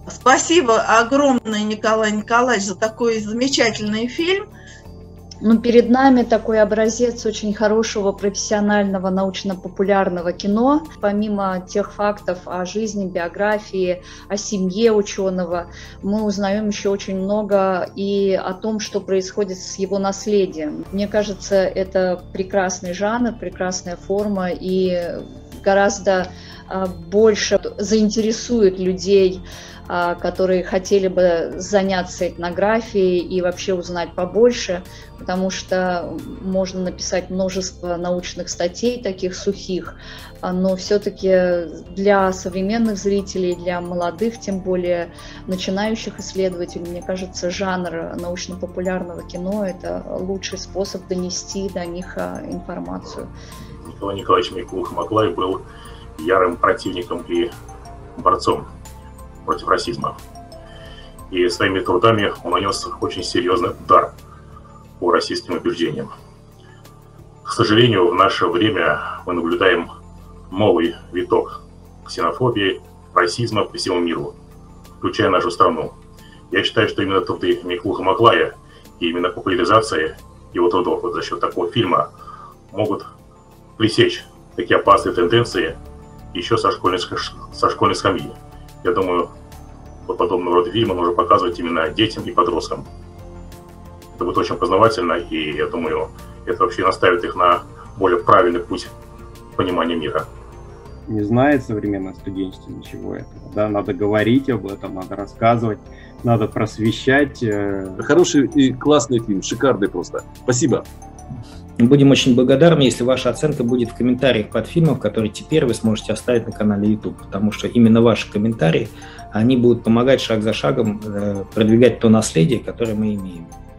Спасибо огромное, Николай Николаевич, за такой замечательный фильм. Ну, перед нами такой образец очень хорошего профессионального научно-популярного кино. Помимо тех фактов о жизни, биографии, о семье ученого, мы узнаем еще очень много и о том, что происходит с его наследием. Мне кажется, это прекрасный жанр, прекрасная форма и гораздо больше заинтересует людей, которые хотели бы заняться этнографией и вообще узнать побольше, потому что можно написать множество научных статей, таких сухих, но все-таки для современных зрителей, для молодых, тем более начинающих исследователей, мне кажется, жанр научно-популярного кино – это лучший способ донести до них информацию. Николай Николаевич Миклуха-Маклай был ярым противником и борцом против расизма. И своими трудами он нанес очень серьезный удар по расистским убеждениям. К сожалению, в наше время мы наблюдаем новый виток ксенофобии, расизма по всему миру, включая нашу страну. Я считаю, что именно труды Миклуха-Маклая и именно популяризация его трудов вот за счет такого фильма могут пресечь такие опасные тенденции еще со школьной скамьи. Я думаю, вот подобного рода фильмы нужно показывать именно детям и подросткам. Это будет очень познавательно, и я думаю, это вообще наставит их на более правильный путь понимания мира. Не знает современное студенчество ничего этого. Да? Надо говорить об этом, надо рассказывать, надо просвещать. Хороший и классный фильм, шикарный просто. Спасибо. Будем очень благодарны, если ваша оценка будет в комментариях под фильмом, который теперь вы сможете оставить на канале YouTube, потому что именно ваши комментарии, они будут помогать шаг за шагом продвигать то наследие, которое мы имеем.